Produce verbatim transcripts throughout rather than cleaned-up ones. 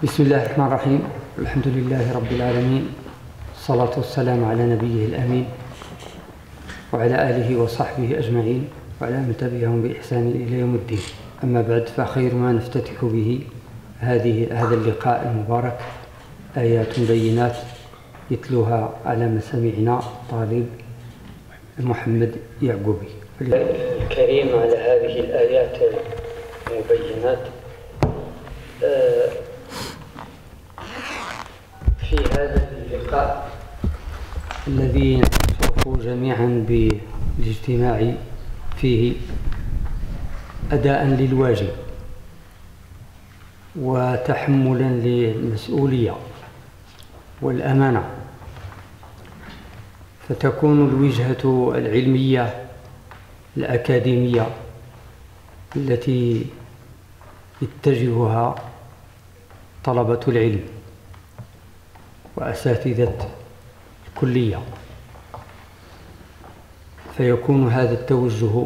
بسم الله الرحمن الرحيم. الحمد لله رب العالمين، الصلاة والسلام على نبيه الأمين وعلى آله وصحبه أجمعين وعلى من تبعهم بإحسان إلى يوم الدين. أما بعد، فخير ما نفتتح به هذه هذا اللقاء المبارك آيات بينات يتلوها على مسامعنا طالب محمد يعقوبي الكريم على هذه الآيات المبينات. في هذا اللقاء الذي نشرف جميعا بالاجتماع فيه أداء للواجب وتحملا للمسؤولية والأمانة، فتكون الوجهة العلمية الأكاديمية التي يتجهها طلبة العلم وأساتذة الكلية، فيكون هذا التوجه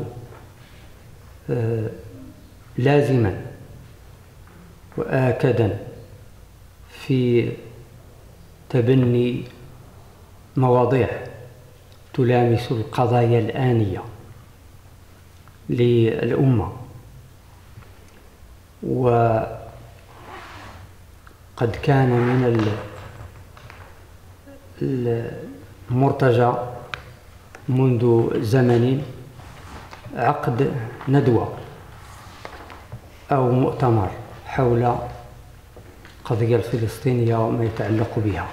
لازما وآكدا في تبني مواضيع تلامس القضايا الآنية للأمة. وقد كان من المرتجى منذ زمن عقد ندوة أو مؤتمر حول القضية الفلسطينية وما يتعلق بها،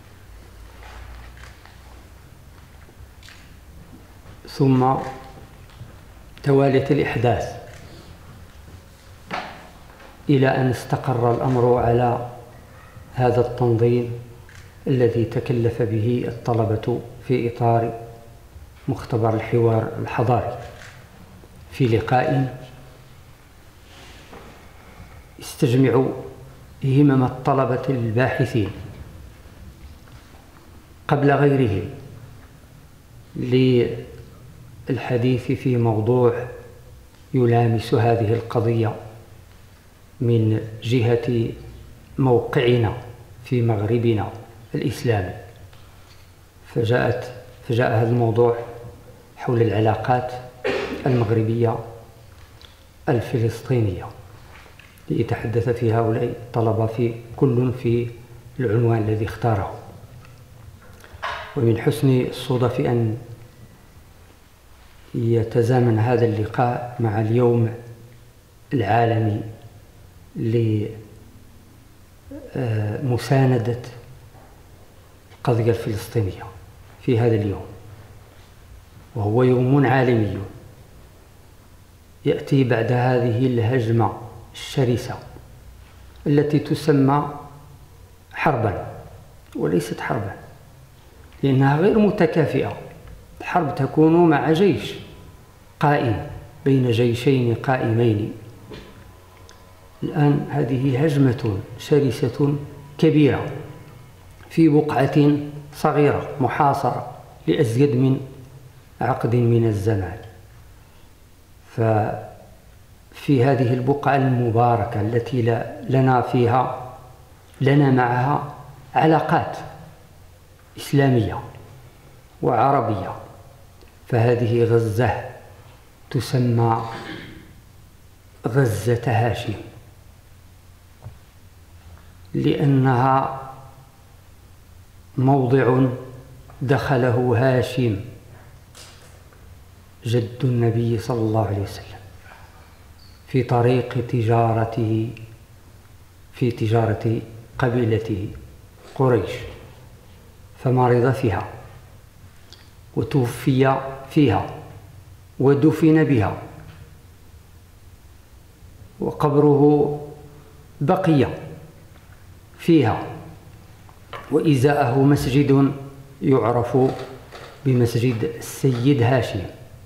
ثم توالت الإحداث إلى أن استقر الأمر على هذا التنظيم الذي تكلف به الطلبة في إطار مختبر الحوار الحضاري، في لقاء يستجمع همم الطلبة الباحثين قبل غيرهم للحديث في موضوع يلامس هذه القضية من جهة موقعنا في مغربنا الإسلامي. فجاءت فجاء هذا الموضوع حول العلاقات المغربية الفلسطينية، ليتحدث في هؤلاء الطلبة في كل في العنوان الذي اختاره. ومن حسن الصدف أن يتزامن هذا اللقاء مع اليوم العالمي لمساندة القضية الفلسطينية في هذا اليوم، وهو يوم عالمي يأتي بعد هذه الهجمة الشرسة التي تسمى حربا وليست حربا، لأنها غير متكافئة. الحرب تكون مع جيش قائم بين جيشين قائمين. الآن هذه هجمة شرسة كبيرة في بقعة صغيرة محاصرة لأزيد من عقد من الزمان. ففي هذه البقعة المباركة التي لنا فيها لنا معها علاقات إسلامية وعربية، فهذه غزة تسمى غزة هاشم، لأنها موضع دخله هاشم جد النبي صلى الله عليه وسلم في طريق تجارته في تجارة قبيلته قريش، فمرض فيها وتوفي فيها ودفن بها، وقبره بقي فيها، وإزاءه مسجد يعرف بمسجد السيد هاشم.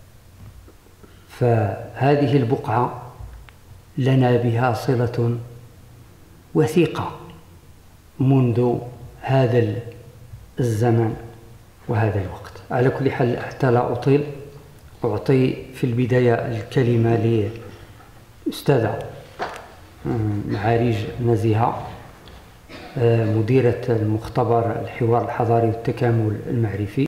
فهذه البقعة لنا بها صلة وثيقة منذ هذا الزمن وهذا الوقت. على كل حال، حتى لا أطيل، أعطي في البداية الكلمة للأستاذة معارج نزيهة مديرة المختبر الحوار الحضاري والتكامل المعرفي.